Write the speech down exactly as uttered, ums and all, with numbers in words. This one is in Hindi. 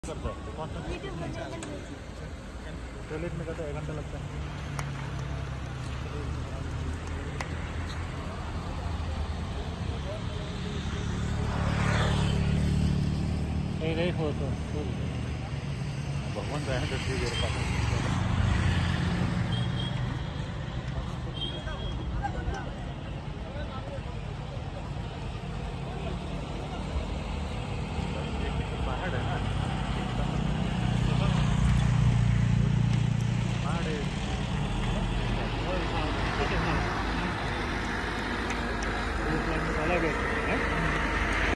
करता है तो कौन सा टॉयलेट में करता है एक घंटा लगता है। नहीं नहीं हो तो भगवान रहे तो ठीक है।